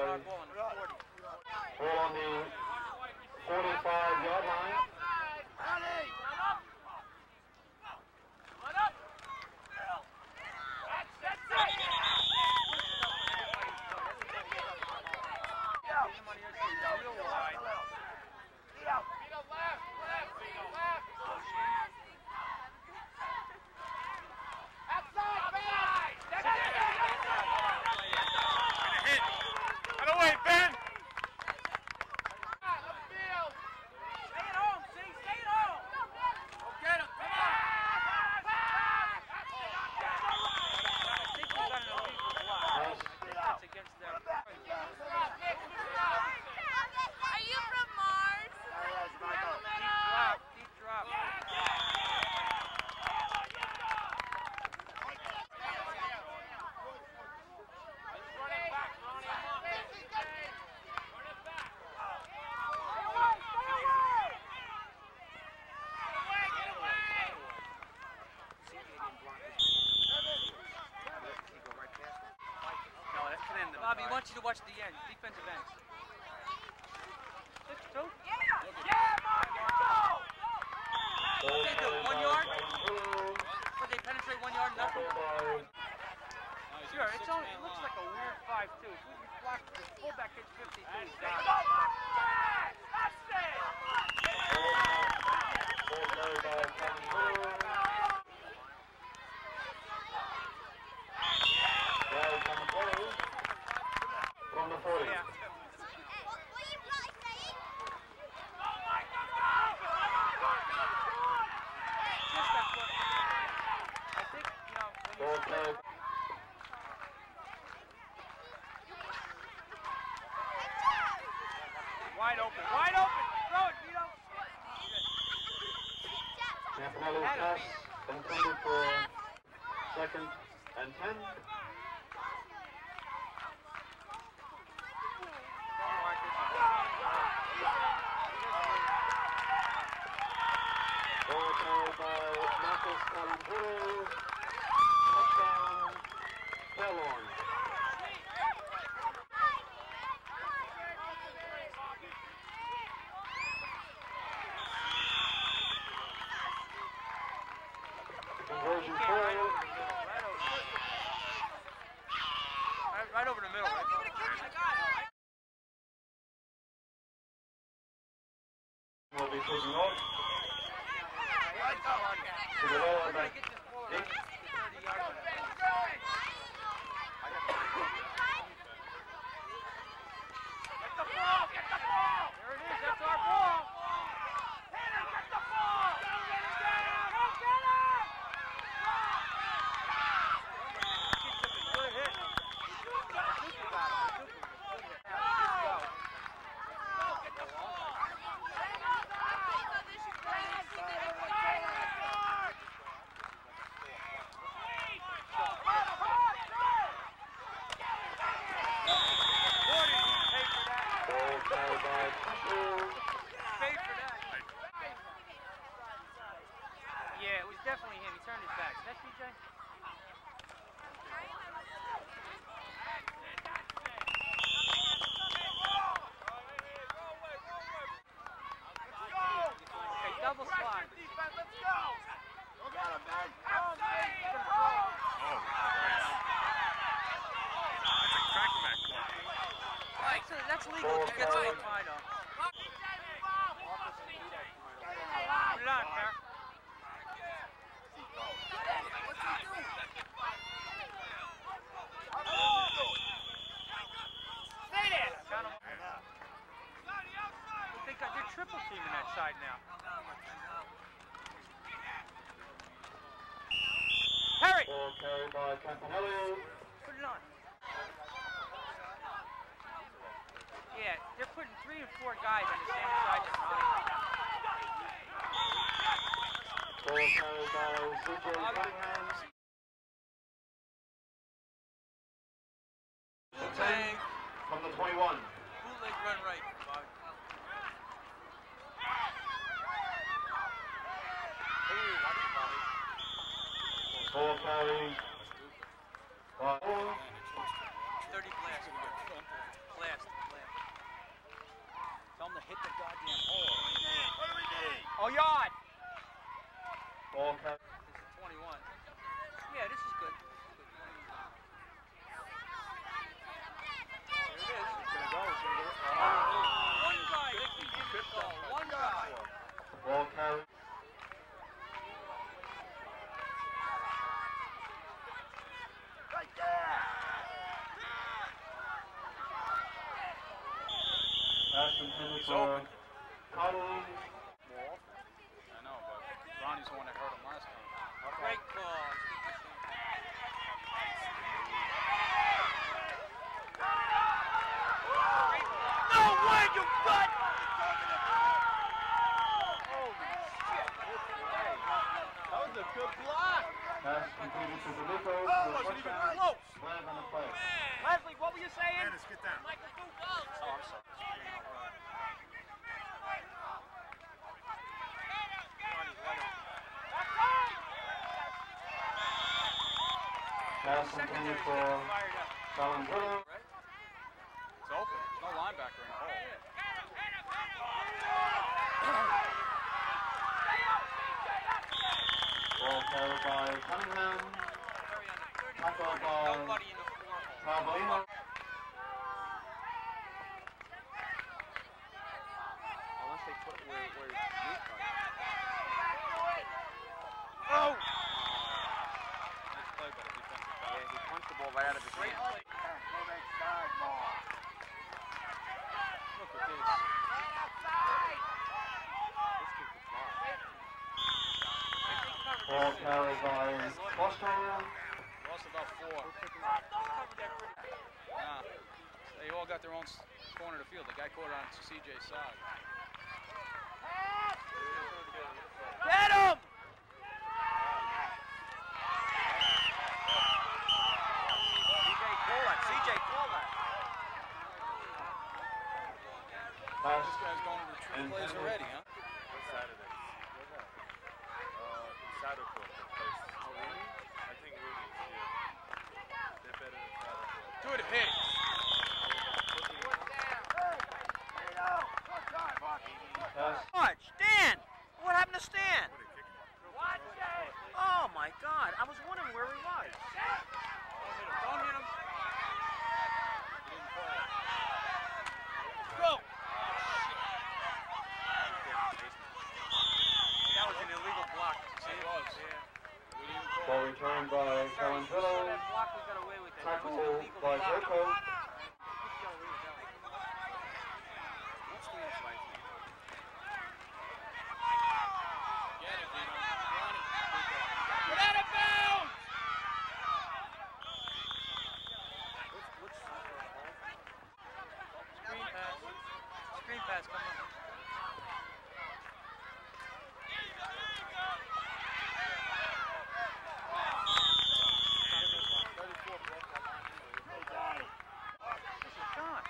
our ball on the 40. Ball on the 45-yard line. Bobby, he wants you to watch the end, defensive ends. 6-2? Yeah! What they do, 1 yard? What, they penetrate 1 yard, nothing? Sure, it looks like a weird 5-2. If we block the fullback hits 52, he's got it. From the 40. Yeah. I think, you know, wide open, throw it, Vito. Campanello's pass intended for 2nd and 10. Ball carried by Marcus Calantoro. Touchdown, Belleville. Conversion failed. Right over the middle. Will be taking off. To the lower back. There it is, that's our ball. Get the ball. Good hit. Yeah, it was definitely him. He turned his back. Is that PJ? Okay, double slide. Let's go! Go get him, Ben! That's legal to get someone tied up. Put it on, Bear. Stay there! Got him. They're triple teaming that side now. Harry! Ball carried by Campanello. Put it on. Yeah, they're putting 3 and 4 guys on the same side as Ronnie. Ball carried by CJ Cunningham. Bootleg. From the 21. Bootleg run right, Bob. Ball carried by 30 blast. blast. Tell them to hit the goddamn hole. What do we need? Oh, yard! Ball carried. This is 21. Yeah, this is good. Here it is. It's gonna go. It's gonna go. One guy, Ricky, give it a goal. One guy. Ball carried. Right there! Pass intended He's for open. Colleen. I know, but Ronnie's the one that hurt him last time. Great call. No way, you gut! That was a good block. Pass completed to D'Amico. Oh, For wasn't even touchdown. close! Flag on the play. Leslie, what were you saying? Dennis, get down. Oh, I'm sorry. Pass intended for Fired up. Valenzuela. It's open. There's no linebacker in the hole. Ball carried by Cunningham. Carry on the 30. Tackle by Nobody in the 4 hole. Tabolino. Unless they put where Luke got. Oh! Nice play by the defensive back. Yeah, he punched the ball right out of his Great hand. play. Go back side, more. Look at this. This kid could fly. Ball carried by Foster. Lost about 4. Nah. They all got their own corner of the field. The guy caught it on CJ's side. Get him! CJ, call that. Pass This guy's going to retrieve plays already, huh? Saturdays. Saturday the place. Oh, really? I think Rooney's, yeah. They're better than Saturday. Good hit. pass Watch, Stan! What happened to Stan? Oh my God, I was wondering where he was. Don't hit him. Go! That was an illegal block. See, it was. Yeah. ball returned by Valenzuela. That block we got away with it. That was an Tackle illegal by block. Zirko. Get out of bounds! Screen pass. Screen pass, come on. This is done.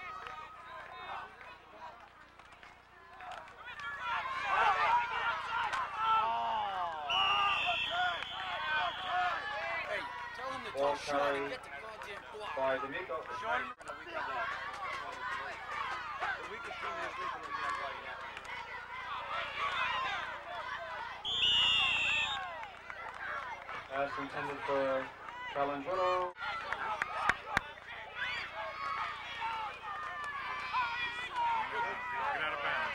Hey, tell him to Ball tell Sean to carried get the goddamn block. by D'Amico. Sean, Pass intended for Valenzuela. Get out of bounds.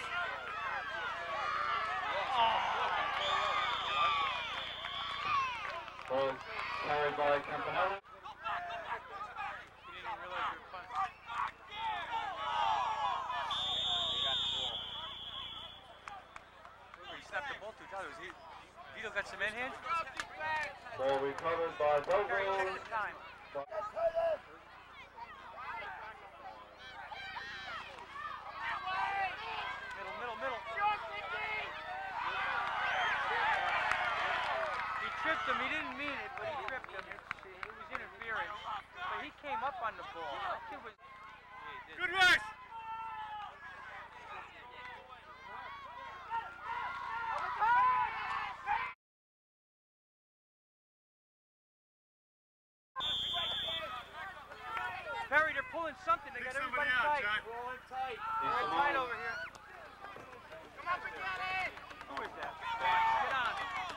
Ball carried by Campanella. he didn't even realize you were punting. He snapped the ball 2 times. Vito got some in hand? Ball recovered by Carry, check Belleville. the time. Middle. He tripped him. He didn't mean it, but he tripped him. It was interference. But he came up on the ball. That kid was... Good rush! Perry, they're pulling doing something. They got Pick everybody somebody out, tight. John. Rolling tight. He's Rolling the tight man. over here. Come on, Johnny. Who is that? Get on.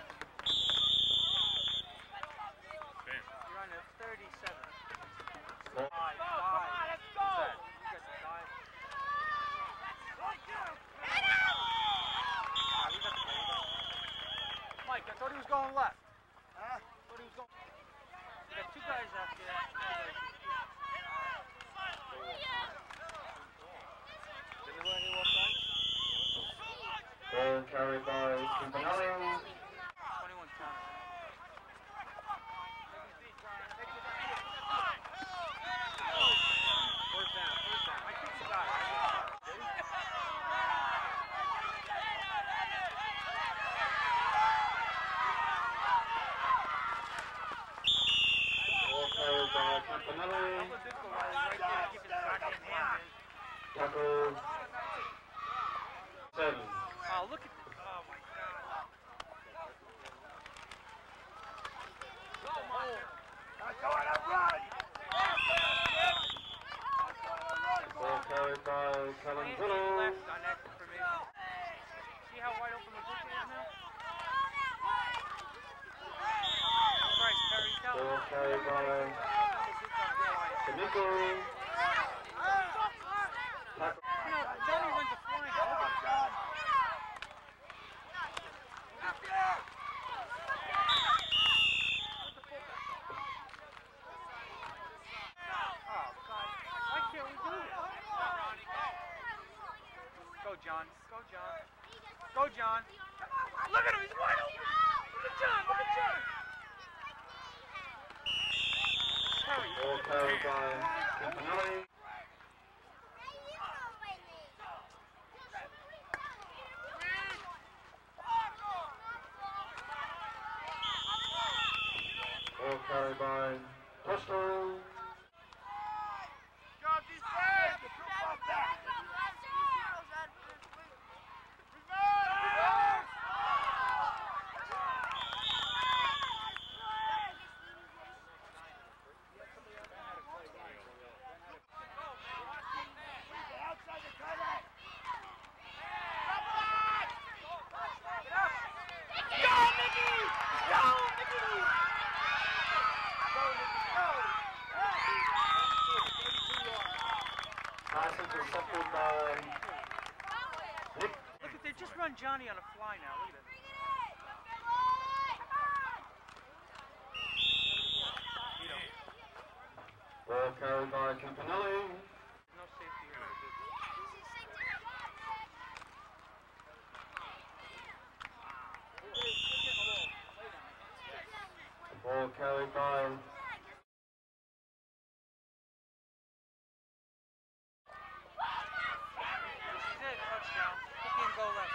Bam. You're on the 37. Ball. Five. Come on, let's go. Who's that? You got the five. We got the ball. Mike, I thought he was going left. Huh? I thought he was going. We got two guys out there. Ball carried by Campanelli. 21 counter. First down. I think you got it. Ball carried by Campanelli. Double disco right there. Keep his backhand hand in. Tackle 7. Oh, look at this. Oh, my God. That's all I run. Ball carried by Plant his Calanzillo. left on that formation. See how wide open the boot is now? Bryce, Terry, tell him. Ball carried by D'Amico. Tackle. No, Johnny runs a flying. Look at that. Oh, God. Why can't we do this? Go, John. Go, John. Go, John. Look at him. He's wide open. Look at John. Look at John. Terry. Ball carried by Campanelli. Ball carried by Costo. Job defense. Come back. Outside the tight end. Go, Mickey! Go, Mickey! Pass intercepted by Nick. Look at they just run Johnny on a fly now. Look at it. Ball carried by Campanelli. No safety here. Ball carried by This is it. Touchdown. Kick in, go left.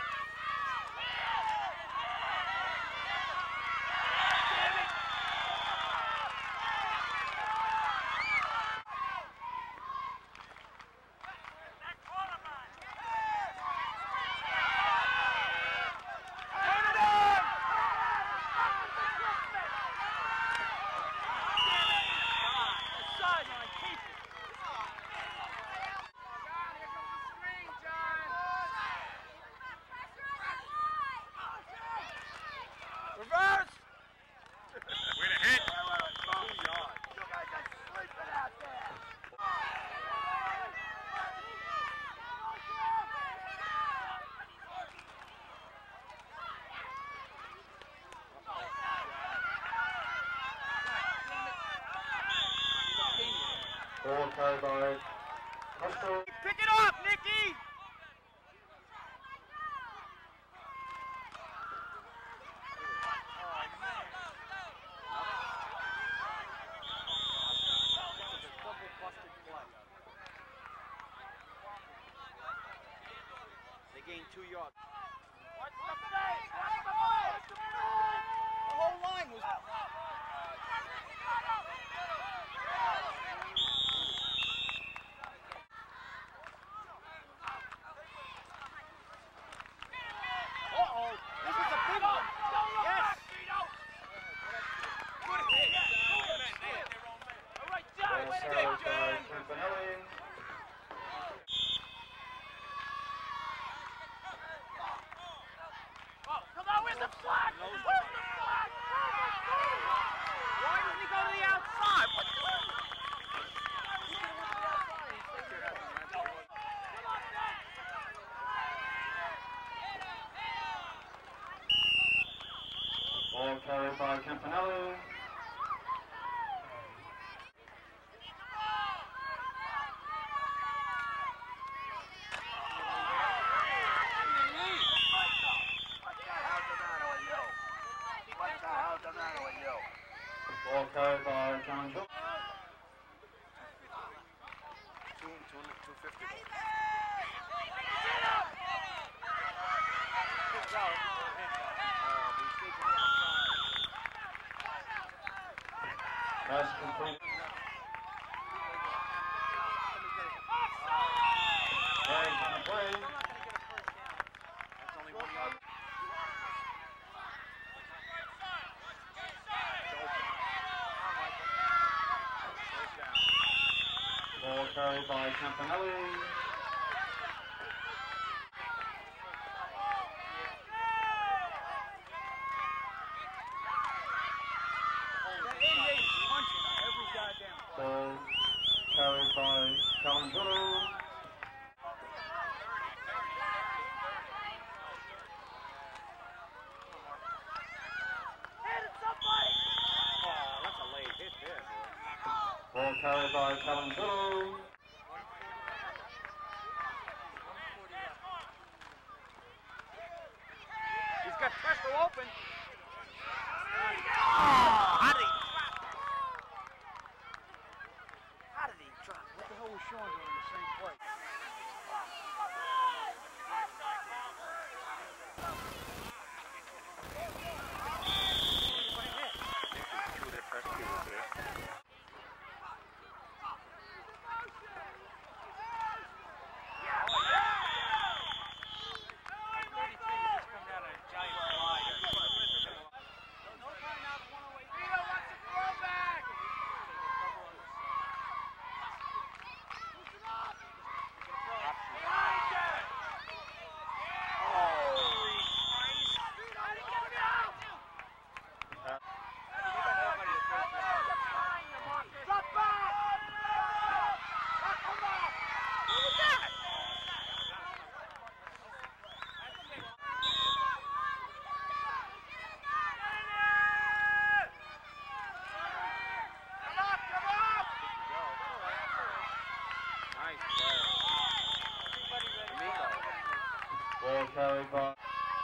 Sideline, keep it. Reverse! Way to hit. 2 yards. You guys are sleeping out there. Ball carried by Costo. Pick it up, Nicky! They gained 2 yards. What's the face? What's the face? The whole line was. Uh-oh, this is a big one. Yes. Good hit. All right, John, Ball let's carried go, by John. Campanelli. carried by Campanelli. Ball carried by John Joe. 250. Pass complete. Flag on the play. That's only 1 yard. Ball carried by Campanelli. Ball carried by Calandrillo. That's a late hit there, boy. Ball carried by Calandrillo. He's got pressure open. How did he drop? What the hell was Sean doing in the same play? Two of their press kickers there. Ball carried by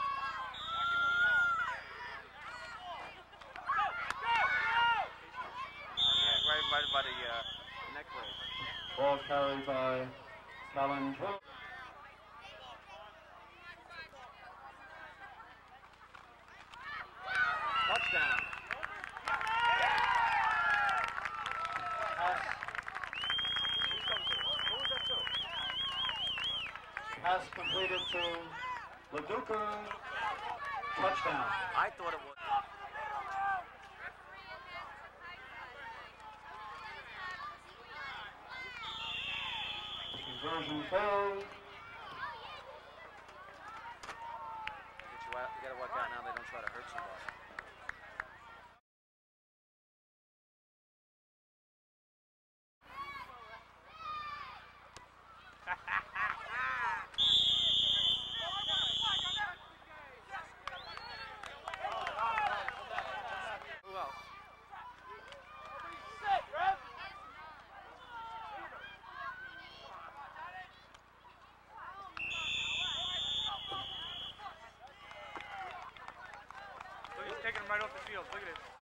Right by the neck blade. ball carried by Calandrillo. Touchdown. Pass completed to Laduca. Touchdown. I thought it was. Conversion failed. You gotta work out now they don't try to hurt somebody. Who else? Look, he's taking him right off the field. Look at this.